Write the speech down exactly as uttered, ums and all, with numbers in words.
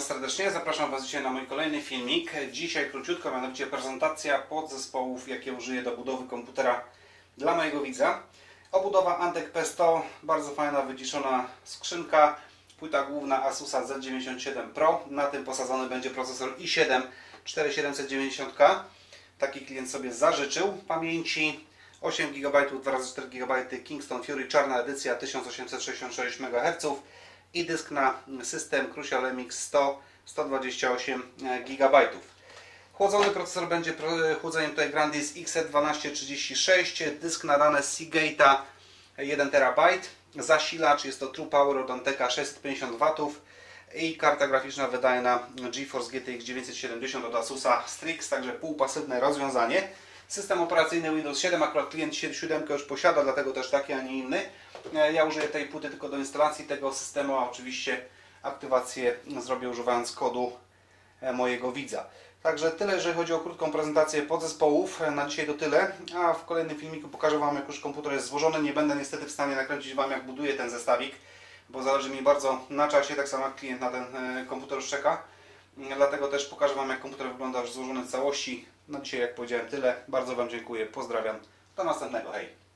Was serdecznie, zapraszam Was dzisiaj na mój kolejny filmik. Dzisiaj króciutko, mianowicie prezentacja podzespołów, jakie użyję do budowy komputera dla mojego widza. Obudowa Antec P sto, bardzo fajna, wyciszona skrzynka. Płyta główna Asusa Z dziewięćdziesiąt siedem Pro. Na tym posadzony będzie procesor i siedem cztery tysiące siedemset dziewięćdziesiąt K. Taki klient sobie zażyczył. Pamięci osiem gigabajtów, dwa razy cztery gigabajty Kingston Fury, czarna edycja, tysiąc osiemset sześćdziesiąt sześć megaherców. I dysk na system Crucial M X sto, sto dwadzieścia osiem gigabajtów. Chłodzony procesor będzie chłodzeniem tutaj Grandis X E dwanaście trzydzieści sześć. Dysk nadany z Seagate'a jeden terabajt. Zasilacz jest to True Power od Anteca sześćset pięćdziesiąt watów. I karta graficzna wydajna GeForce G T X dziewięćset siedemdziesiąt od Asusa Strix, także półpasywne rozwiązanie. System operacyjny Windows siedem, akurat klient siedem już posiada, dlatego też taki, a nie inny. Ja użyję tej płyty tylko do instalacji tego systemu, a oczywiście aktywację zrobię używając kodu mojego widza. Także tyle, jeżeli chodzi o krótką prezentację podzespołów. Na dzisiaj to tyle, a w kolejnym filmiku pokażę Wam, jak już komputer jest złożony. Nie będę niestety w stanie nakręcić Wam, jak buduję ten zestawik, bo zależy mi bardzo na czasie, tak samo jak klient na ten komputer już czeka. Dlatego też pokażę Wam, jak komputer wygląda już złożony w całości. Na dzisiaj, jak powiedziałem, tyle. Bardzo Wam dziękuję, pozdrawiam. Do następnego, hej!